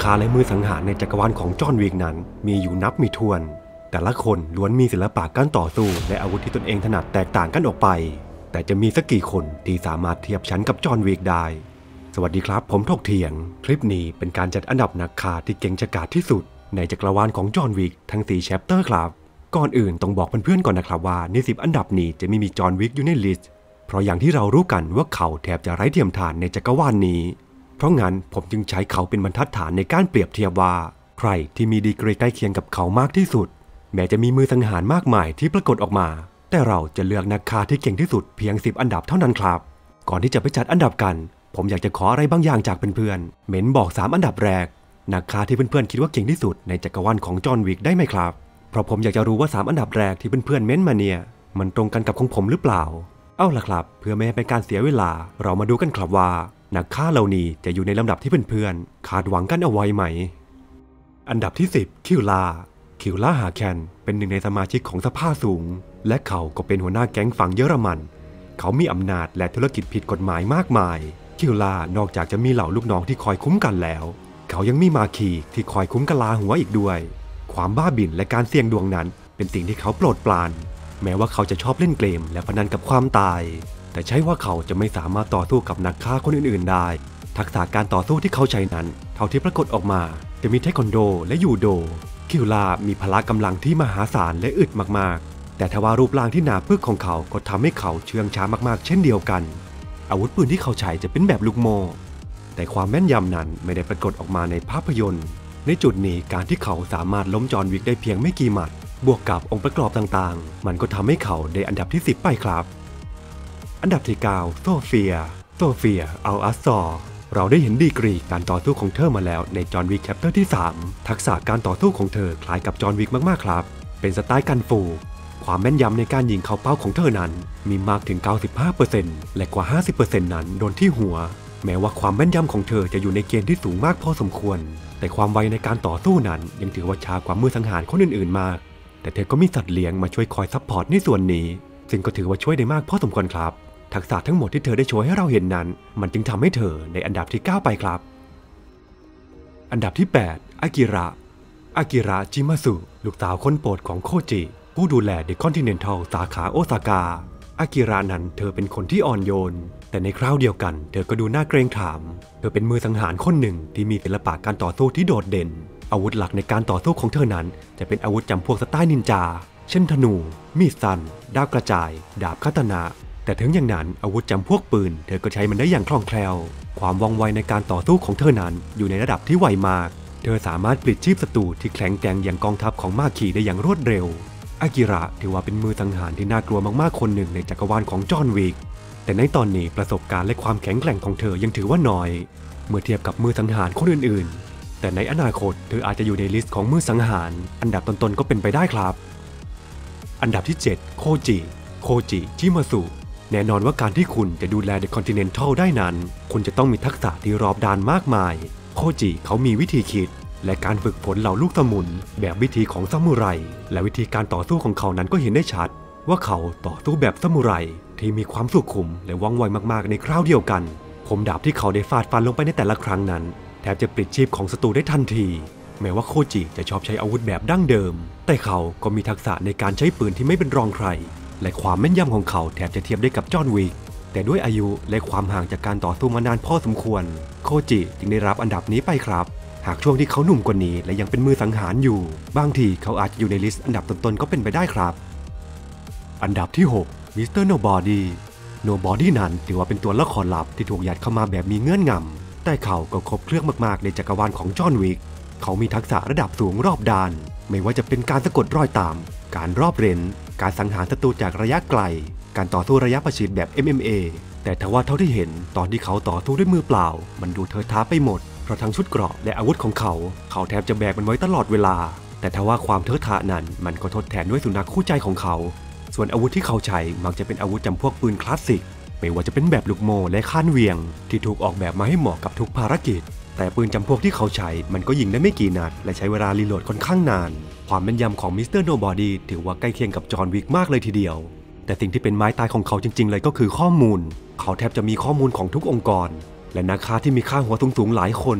ฆ่าและมือสังหารในจักรวาลของจอห์นวิกนั้นมีอยู่นับไม่ถ้วนแต่ละคนล้วนมีศิลปะการต่อสู้และอาวุธที่ตนเองถนัดแตกต่างกันออกไปแต่จะมีสักกี่คนที่สามารถเทียบชั้นกับจอห์นวิกได้สวัสดีครับผมถกเถียงคลิปนี้เป็นการจัดอันดับนักฆ่าที่เก่งฉกาจที่สุดในจักรวาลของจอห์นวิกทั้ง4แชปเตอร์ครับก่อนอื่นต้องบอกเพื่อนๆก่อนนะครับว่าใน10อันดับนี้จะไม่มีจอห์นวิกอยู่ในลิสต์เพราะอย่างที่เรารู้กันว่าเขาแทบจะไร้เทียมทานในจักรวาลนี้เพราะงั้นผมจึงใช้เขาเป็นบรรทัดฐานในการเปรียบเทียบว่าใครที่มีดีกรีใกล้เคียงกับเขามากที่สุดแม้จะมีมือสังหารมากมายที่ปรากฏออกมาแต่เราจะเลือกนักฆ่าที่เก่งที่สุดเพียง10อันดับเท่านั้นครับก่อนที่จะไปจัดอันดับกันผมอยากจะขออะไรบางอย่างจากเพื่อนๆเม้นบอก3อันดับแรกนักฆ่าที่เพื่อนๆคิดว่าเก่งที่สุดในจักรวาลของจอห์นวิกได้ไหมครับเพราะผมอยากจะรู้ว่า3อันดับแรกที่เพื่อนๆเม้นมาเนี่ยมันตรงกันกับของผมหรือเปล่าเอาล่ะครับเพื่อไม่ให้เป็นการเสียเวลาเรามาดูกันครับว่านักฆ่าเหล่านี้จะอยู่ในลำดับที่เพื่อนๆคาดหวังกันเอาไว้ไหมอันดับที่10คิวล่าฮาแคนเป็นหนึ่งในสมาชิกของสภาสูงและเขาก็เป็นหัวหน้าแก๊งฝั่งเยอรมันเขามีอำนาจและธุรกิจผิดกฎหมายมากมายคิวล่านอกจากจะมีเหล่าลูกน้องที่คอยคุ้มกันแล้วเขายังมีมาคีที่คอยคุ้มกะลาหัวอีกด้วยความบ้าบิ่นและการเสี่ยงดวงนั้นเป็นสิ่งที่เขาโปรดปรานแม้ว่าเขาจะชอบเล่นเกมและพนันกับความตายแต่ใช่ว่าเขาจะไม่สามารถต่อสู้กับนักฆ่าคนอื่นๆได้ทักษะการต่อสู้ที่เขาใช้นั้นเท่าที่ปรากฏออกมาจะมีเทควันโดและยูโดคิวล่ามีพละกำลังที่มหาศาลและอึดมากๆแต่ทว่ารูปร่างที่หนาปึกของเขาก็ทำให้เขาเชื่องช้ามากๆเช่นเดียวกันอาวุธปืนที่เขาใช้จะเป็นแบบลูกโม่แต่ความแม่นยำนั้นไม่ได้ปรากฏออกมาในภาพยนตร์ในจุดนี้การที่เขาสามารถล้มจอห์นวิกได้เพียงไม่กี่หมัดบวกกับองค์ประกอบต่างๆมันก็ทำให้เขาได้อันดับที่10ไปครับอันดับที่9โซเฟียอัลอัสซอร์เราได้เห็นดีกรีการต่อสู้ของเธอมาแล้วในจอห์นวิกแชปเตอร์ที่3ทักษะการต่อสู้ของเธอคล้ายกับจอห์นวิกมากๆครับเป็นสไตล์กันฟูความแม่นยำในการยิงเข้าเป้าของเธอนั้นมีมากถึง 95% และกว่า 50% นั้นโดนที่หัวแม้ว่าความแม่นยำของเธอจะอยู่ในเกณฑ์ที่สูงมากพอสมควรแต่ความไวในการต่อสู้นั้นยังถือว่าช้ากว่ามือสังหารคนอื่นๆมากแต่เธอก็มีสัตว์เลี้ยงมาช่วยคอยซัพพอร์ตในส่วนนี้ซึ่งก็ถือว่าช่วยได้มากพอสมควรครับทักษะทั้งหมดที่เธอได้โชว์ให้เราเห็นนั้นมันจึงทำให้เธอในอันดับที่9ไปครับอันดับที่8อากิระจิมาสุลูกสาวคนโปรดของโคจิผู้ดูแลเดอะคอนติเนนทัลสาขาโอซาก้าอากิระนั้นเธอเป็นคนที่อ่อนโยนแต่ในคราวเดียวกันเธอก็ดูน่าเกรงขามเธอเป็นมือสังหารคนหนึ่งที่มีศิลปะการต่อสู้ที่โดดเด่นอาวุธหลักในการต่อสู้ของเธอนั้นจะเป็นอาวุธจำพวกสไตล์นินจาเช่นธนูมีดสั้นดาบกระจายดาบคาตานะแต่ถึงอย่างนั้นอาวุธจำพวกปืนเธอก็ใช้มันได้อย่างคล่องแคล่วความว่องไวในการต่อสู้ของเธอนั้นอยู่ในระดับที่ไวมากเธอสามารถปลิดชีพศัตรูที่แข็งแกร่งอย่างกองทัพของมาคีได้อย่างรวดเร็วอากิระถือว่าเป็นมือสังหารที่น่ากลัวมากๆคนหนึ่งในจักรวาลของจอห์นวิกแต่ในตอนนี้ประสบการณ์และความแข็งแกร่งของเธอยังถือว่าน้อยเมื่อเทียบกับมือสังหารคนอื่นๆแต่ในอนาคตเธออาจจะอยู่ในลิสต์ของมือสังหารอันดับต้นๆก็เป็นไปได้ครับอันดับที่7โคจิจิมาสุแน่นอนว่าการที่คุณจะดูแลเดอะคอนติเนนทัลได้นั้นคุณจะต้องมีทักษะที่รอบด้านมากมายโคจิเขามีวิธีคิดและการฝึกฝนเหล่าลูกสมุนแบบวิธีของซามูไรและวิธีการต่อสู้ของเขานั้นก็เห็นได้ชัดว่าเขาต่อสู้แบบซามูไรที่มีความสุขุมและว่องไวมากๆในคราวเดียวกันคมดาบที่เขาได้ฟาดฟันลงไปในแต่ละครั้งนั้นแทบจะปลิดชีพของศัตรูได้ทันทีแม้ว่าโคจิจะชอบใช้อาวุธแบบดั้งเดิมแต่เขาก็มีทักษะในการใช้ปืนที่ไม่เป็นรองใครและความแม่นยำของเขาแทบจะเทียบได้กับจอห์นวิกแต่ด้วยอายุและความห่างจากการต่อสู้มานานพอสมควรโคจิจึงได้รับอันดับนี้ไปครับหากช่วงที่เขาหนุ่มกว่านี้และยังเป็นมือสังหารอยู่บางทีเขาอาจจะอยู่ในลิสต์อันดับต้นๆก็เป็นไปได้ครับอันดับที่6มิสเตอร์โนบอดี้นั้นถือว่าเป็นตัวละครลับที่ถูกยัดเข้ามาแบบมีเงื่อนงำแต่เขาก็ครบเครื่องมากๆในจักรวาลของจอห์นวิกเขามีทักษะระดับสูงรอบด้านไม่ว่าจะเป็นการสะกดรอยตามการรอบเร้นการสังหารศัตรูจากระยะไกลการต่อสู้ระยะประชิดแบบ MMA แต่ทว่าเท่าที่เห็นตอนที่เขาต่อสู้ด้วยมือเปล่ามันดูเทอะทะไปหมดเพราะทั้งชุดเกราะและอาวุธของเขาแทบจะแบกมันไว้ตลอดเวลาแต่ทว่าความเทอะทะนั้นมันก็ทดแทนด้วยสุนัขคู่ใจของเขาส่วนอาวุธที่เขาใช้มักจะเป็นอาวุธจำพวกปืนคลาสสิกไม่ว่าจะเป็นแบบลูกโม่และข้านเวียงที่ถูกออกแบบมาให้เหมาะกับทุกภารกิจแต่ปืนจำพวกที่เขาใช้มันก็ยิงได้ไม่กี่นัดและใช้เวลารีโหลดค่อนข้างนานความแม่นยำของมิสเตอร์โนบอดี้ถือว่าใกล้เคียงกับจอห์นวิกมากเลยทีเดียวแต่สิ่งที่เป็นไม้ตายของเขาจริงๆเลยก็คือข้อมูลเขาแทบจะมีข้อมูลของทุกองค์กรและนักฆ่าที่มีค่าหัวสูงๆหลายคน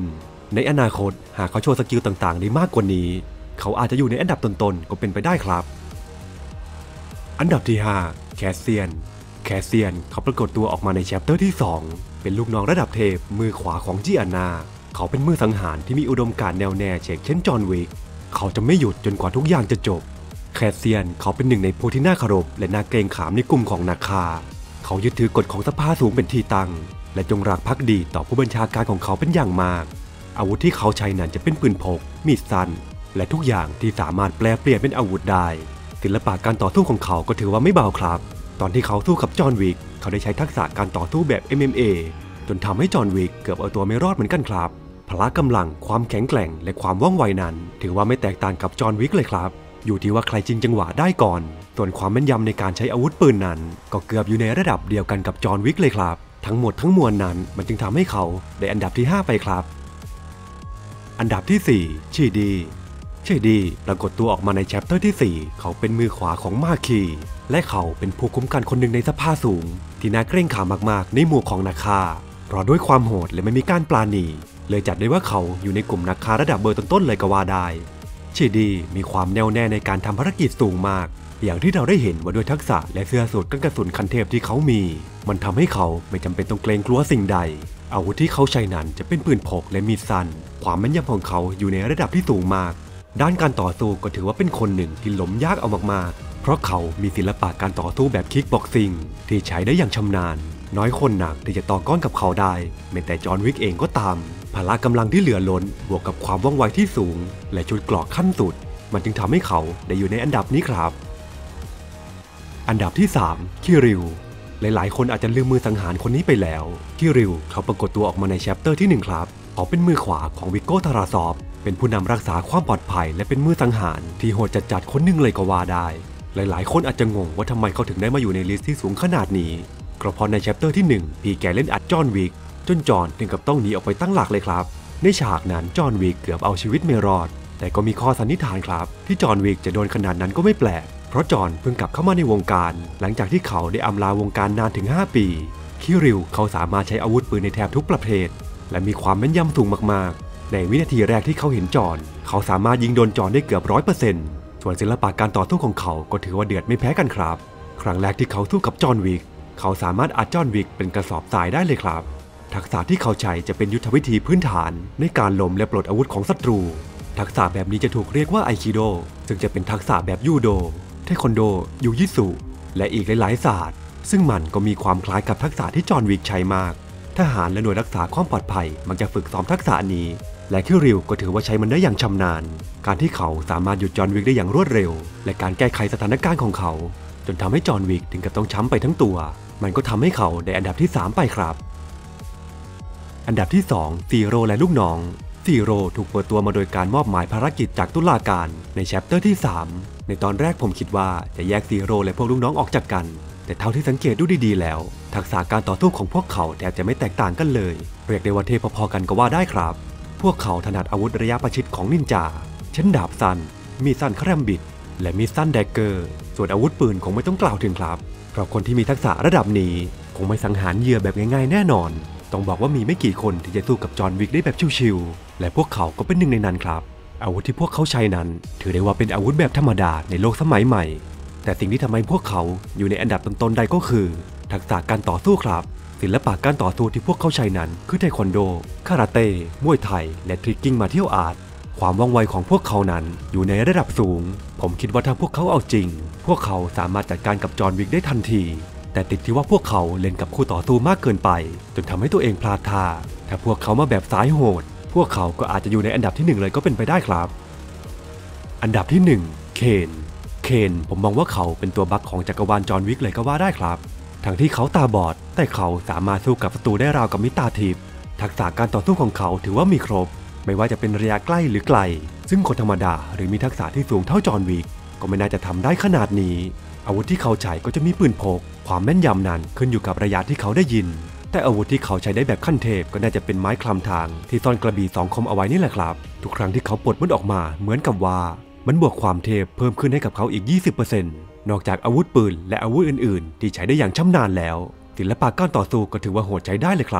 ในอนาคตหากเขาโชว์สกิลต่างๆได้มากกว่านี้เขาอาจจะอยู่ในอันดับต้นๆก็เป็นไปได้ครับอันดับที่5แคสเซียนเขาปรากฏตัวออกมาในแชปเตอร์ที่2เป็นลูกน้องระดับเทพมือขวาของจิอานาเขาเป็นมือสังหารที่มีอุดมการณ์แน่วแน่เช่นจอห์นวิกเขาจะไม่หยุดจนกว่าทุกอย่างจะจบแคสเซียนเขาเป็นหนึ่งในผู้ที่น่าเคารพและน่าเกรงขามในกลุ่มของนาคาเขายึดถือกฎของสภาสูงเป็นที่ตั้งและจงรักภักดีต่อผู้บัญชาการของเขาเป็นอย่างมากอาวุธที่เขาใช้นั้นจะเป็นปืนพกมีดสั้นและทุกอย่างที่สามารถแปลเปลี่ยนเป็นอาวุธได้ศิลปะการต่อสู้ของเขาก็ถือว่าไม่เบาครับตอนที่เขาสู้กับจอห์นวิกเขาได้ใช้ทักษะการต่อสู้แบบ MMA จนทำให้จอห์นวิกเกือบเอาตัวไม่รอดเหมือนกันครับพละกำลังความแข็งแกร่งและความว่องไวนั้นถือว่าไม่แตกต่างกับจอห์นวิกเลยครับอยู่ที่ว่าใครชิงจังหวะได้ก่อนส่วนความแม่นยำในการใช้อาวุธปืนนั้นก็เกือบอยู่ในระดับเดียวกันกับจอห์นวิกเลยครับทั้งหมดทั้งมวลนั้นมันจึงทำให้เขาได้อันดับที่5ไปครับอันดับที่4ชีดีปรากฏตัวออกมาในแชปเตอร์ที่4เขาเป็นมือขวาของมาคีและเขาเป็นผู้คุ้มกันคนหนึ่งในสภาสูงที่น่าเกรงขามมากๆในหมู่ของนาคาเพราะด้วยความโหดและไม่มีการปราณีเลยจัดได้ว่าเขาอยู่ในกลุ่มนาคาระดับเบอร์ต้นๆเลยก็ว่าได้ชีดีมีความแน่วแน่ในการทำภารกิจสูงมากอย่างที่เราได้เห็นว่าด้วยทักษะและเสื้อสูทกันกระสุนคันเทพที่เขามีมันทำให้เขาไม่จำเป็นต้องเกรงกลัวสิ่งใดอาวุธที่เขาใช้นั้นจะเป็นปืนพกและมีดสั้นความแม่นยำของเขาอยู่ในระดับที่สูงมากด้านการต่อสู้ก็ถือว่าเป็นคนหนึ่งที่ล้มยากเอามากๆเพราะเขามีศิลปะการต่อสู้แบบคิกบ็อกซิ่งที่ใช้ได้อย่างชำนาญน้อยคนนักที่จะต่อกรกับเขาได้แม้แต่จอห์นวิกเองก็ตามพละกำลังที่เหลือล้นบวกกับความว่องไวที่สูงและชุดเกราะขั้นสุดมันจึงทำให้เขาได้อยู่ในอันดับนี้ครับอันดับที่3คิริวหลายๆคนอาจจะลืมมือสังหารคนนี้ไปแล้วคิริวเขาปรากฏตัวออกมาในแชปเตอร์ที่1ครับเขาเป็นมือขวาของวิโก้ทาราซอฟเป็นผู้นำรักษาความปลอดภัยและเป็นมือสังหารที่โหดจัดคนหนึ่งเลยก็ว่าได้หลายๆคนอาจจะงงว่าทำไมเขาถึงได้มาอยู่ในลิสต์ที่สูงขนาดนี้ก็เพราะในแชปเตอร์ที่1พี่แกเล่นอัดจอห์นวิกจนจอห์นถึงกับต้องหนีออกไปตั้งหลักเลยครับในฉากนั้นจอห์นวิกเกือบเอาชีวิตไม่รอดแต่ก็มีข้อสันนิษฐานครับที่จอห์นวิกจะโดนขนาดนั้นก็ไม่แปลกเพราะจอห์นเพิ่งกลับเข้ามาในวงการหลังจากที่เขาได้อำลาวงการนานถึง5ปีคิริวเขาสามารถใช้อาวุธปืนในแทบทุกประเภทและมีความแม่นยำสูงมากๆในวินาทีแรกที่เขาเห็นจอห์นเขาสามารถยิงโดนจอห์นได้เกือบ 100% ส่วนศิลปะการต่อสู้ของเขาก็ถือว่าเดือดไม่แพ้กันครับครั้งแรกที่เขาสู้กับจอห์นวิกเขาสามารถอัดจอห์นวิกเป็นกระสอบทรายได้เลยครับทักษะที่เขาใช้จะเป็นยุทธวิธีพื้นฐานในการล้มและปลดอาวุธของศัตรูทักษะแบบนี้จะถูกเรียกว่าไอคิโดซึ่งจะเป็นทักษะแบบยูโดเทควันโดยูยิสุและอีกหลายๆศาสตร์ซึ่งมันก็มีความคล้ายกับทักษะที่จอห์นวิกใช้มากทหารและหน่วยรักษาความปลอดภัยมักจะฝึกซ้อมทักษะนี้และคิริวก็ถือว่าใช้มันได้อย่างชำนาญการที่เขาสามารถหยุดจอห์นวิกได้อย่างรวดเร็วและการแก้ไขสถานการณ์ของเขาจนทำให้จอห์นวิกถึงกับต้องช้ำไปทั้งตัวมันก็ทำให้เขาได้อันดับที่3ไปครับอันดับที่2ซีโร่และลูกน้องซีโร่ถูกเปิดตัวมาโดยการมอบหมายภารกิจจากตุลาการในแชปเตอร์ที่3ในตอนแรกผมคิดว่าจะแยกซีโร่และพวกลูกน้องออกจากกันแต่เท่าที่สังเกตดูดีๆแล้วทักษะการต่อสู้ของพวกเขาแทบจะไม่แตกต่างกันเลยเรียกได้ว่าเทพพอๆกันก็ว่าได้ครับพวกเขาถนัดอาวุธระยะประชิดของนินจาเช่นดาบสั้นมีดสั้นแครมบิดและมีดสั้นแดกเกอร์ส่วนอาวุธปืนคงไม่ต้องกล่าวถึงครับเพราะคนที่มีทักษะระดับนี้คงไม่สังหารเหยื่อแบบง่ายๆแน่นอนต้องบอกว่ามีไม่กี่คนที่จะสู้กับจอห์นวิกได้แบบชิวๆและพวกเขาก็เป็นหนึ่งในนั้นครับอาวุธที่พวกเขาใช้นั้นถือได้ว่าเป็นอาวุธแบบธรรมดาในโลกสมัยใหม่แต่สิ่งที่ทำให้พวกเขาอยู่ในอันดับต้นๆได้ก็คือทักษะการต่อสู้ครับศิลปะการต่อสู้ที่พวกเขาใช้นั้นคือเทควันโดคาราเต้มวยไทยและทริกกิ้งมาเที่ยวอาร์ตความว่องไวของพวกเขานั้นอยู่ในระดับสูงผมคิดว่าถ้าพวกเขาเอาจริงพวกเขาสามารถจัดการกับจอห์นวิกได้ทันทีแต่ติดที่ว่าพวกเขาเล่นกับคู่ต่อสู้มากเกินไปจนทำให้ตัวเองพลาดท่าถ้าพวกเขามาแบบสายโหดพวกเขาก็อาจจะอยู่ในอันดับที่1เลยก็เป็นไปได้ครับอันดับที่1เคนผมมองว่าเขาเป็นตัวบั๊กของจักรวาลจอห์นวิกเลยก็ว่าได้ครับทั้งที่เขาตาบอดแต่เขาสามารถสู้กับศัตรูได้ราวกับมิตาทิพย์ทักษะการต่อสู้ของเขาถือว่ามีครบไม่ว่าจะเป็นระยะใกล้หรือไกลซึ่งคนธรรมดาหรือมีทักษะที่สูงเท่าจอห์นวิกก็ไม่น่าจะทำได้ขนาดนี้อาวุธที่เขาใช้ก็จะมีปืนพกความแม่นยำนั้นขึ้นอยู่กับระยะที่เขาได้ยินแต่อาวุธที่เขาใช้ได้แบบขั้นเทพก็น่าจะเป็นไม้คลำทางที่ซ่อนกระบี่2 คมเอาไว้นี่แหละครับทุกครั้งที่เขาปลดมันออกมาเหมือนกับว่ามันบวกความเทพเพิ่มขึ้นให้กับเขาอีก 20% นอกจากอาวุธปืนและอาวุธอื่นๆที่ใช้ได้อย่างชำนาญแล้วศิลปะการต่อสู้ก็ถือว่าโหดใช้ได้เลยครับ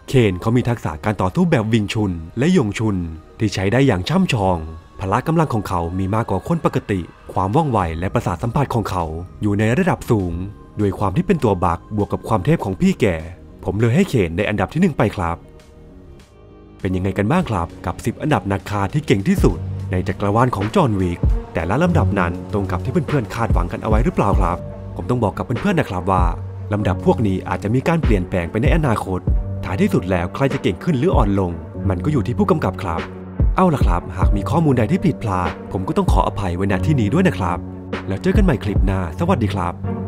เคนเขามีทักษะการต่อสู้แบบวิงชุนและยงชุนที่ใช้ได้อย่างช่ำชองพละกำลังของเขามีมากกว่าคนปกติความว่องไวและประสาทสัมผัสของเขาอยู่ในระดับสูงด้วยความที่เป็นตัวบักบวกกับความเทพของพี่แก่ผมเลยให้เคนในอันดับที่1ไปครับเป็นยังไงกันบ้างครับกับ10อันดับนักฆ่าที่เก่งที่สุดในจักรวาลของจอห์นวิกแต่ละลำดับนั้นตรงกับที่เพื่อนๆคาดหวังกันเอาไว้หรือเปล่าครับผมต้องบอกกับเพื่อนๆนะครับว่าลำดับพวกนี้อาจจะมีการเปลี่ยนแปลงไปในอนาคตท้ายที่สุดแล้วใครจะเก่งขึ้นหรืออ่อนลงมันก็อยู่ที่ผู้กำกับครับเอาล่ะครับหากมีข้อมูลใดที่ผิดพลาดผมก็ต้องขออภัยไว้ณที่นี้ด้วยนะครับแล้วเจอกันใหม่คลิปหน้าสวัสดีครับ